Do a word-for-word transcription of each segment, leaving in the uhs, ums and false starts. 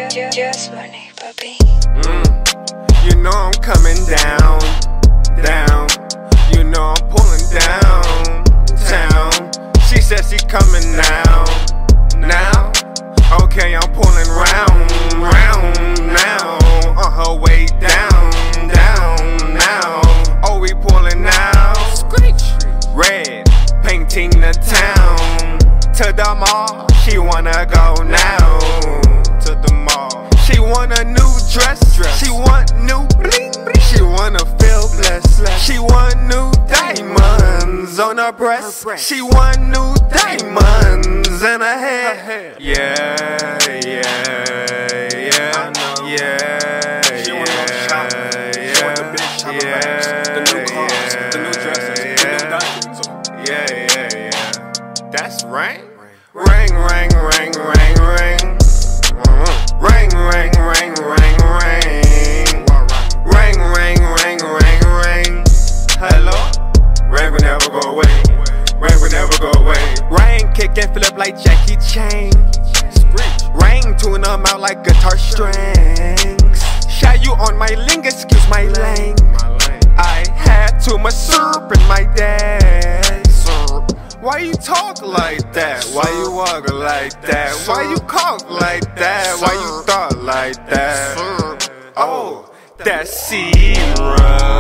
Just money, puppy. Mm. You know I'm coming down, down. You know I'm pulling down, down. She says she coming now, now. Okay, I'm pulling round, round now. On her way down, down now. Oh, we pulling now. Red, painting the town. To the mall, she wanna go now. To the mall, she want a new dress. She want new bling. She wanna feel blessed. She want new diamonds on her breast. She want new diamonds in her hair. Yeah, yeah, yeah, yeah. She wanna go shopping. She want the big shopping bags, the new cars, the new dresses, the new diamonds. Yeah, yeah, yeah. That's right. Ring, ring, ring, ring, ring. Ring, ring, ring, ring, ring. Ring, ring, ring, ring, ring. Hello? Ring will never go away. Ring will never go away. Ring kick and flip like Jackie Chan. Ring tune them out like guitar strings. Shot you on my ling, excuse my lane. I had too much syrup in my day. Why you talk like that? Why you walk like that? Why you cough like that? Why you thought like that? Oh, that's syrup.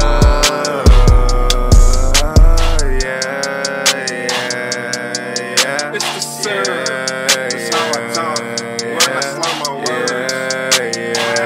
Yeah, yeah, yeah. It's the syrup. That's how I talk. When I slow my words.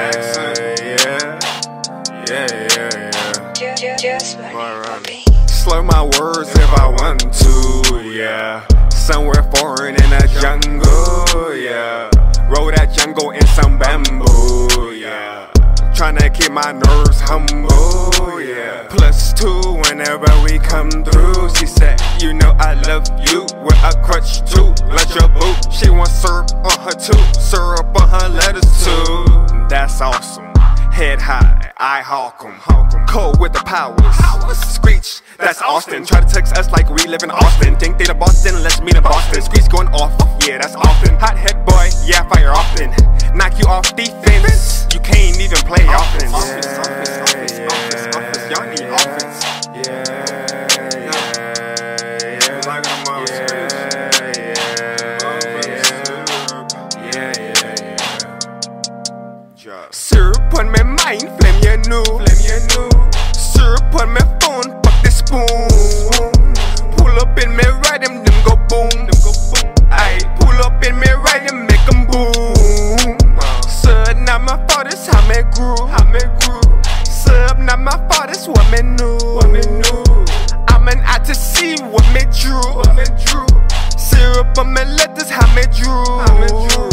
Yeah, yeah, yeah, yeah. Just money, puppy. Slow my words if I want to, yeah. Somewhere foreign in the jungle, yeah. Roll that jungle in some bamboo, yeah. Tryna keep my nerves humble, yeah. Plus two whenever we come through. She said, you know I love you with a crutch too, like your boo. She wants syrup on her too, syrup on her letters too. That's awesome. Head high, I hawk 'em. Cold with the powers. Screech, that's Austin. Try to text us like we live in Austin. Think they the Boston, let's meet in Boston. Screech going off, yeah, that's often. Hot head boy, yeah, fire often. Knock you off defense, you can't even play offense. Office, office, office, office, office. Y'all need offense. Yeah, yeah, yeah. Like I'm on Screech. Yeah, yeah, yeah. Syrup on my mind, flame you know, flame you know. Syrup on my phone, fuck the spoon. Pull up in me ride them, them go boom, them go boom. Aye, pull up in me ride them, make them boom. Sir, not my fault, it's how me grew, how me grew. Sir, not my fault, it's what me knew, what me knew. I'm an eye to see what me drew, what me drew. Syrup on my letters, how me drew, how me drew.